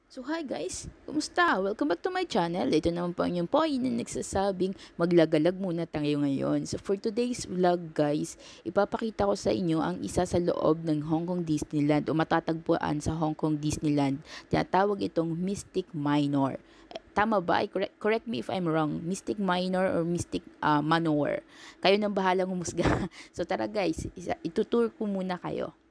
So hi guys, kumusta? Welcome back to my channel. Ito naman po ang inyong poy na nagsasabing maglagalag muna tayo ngayon. So for today's vlog guys, ipapakita ko sa inyo ang isa sa loob ng Hong Kong Disneyland o matatagpuan sa Hong Kong Disneyland. Tinatawag itong Mystic Manor. Tama ba? Correct me if I'm wrong. Mystic Manor or Mystic Manor. Kayo nang bahalang humusga. So tara guys, itutour ko muna kayo.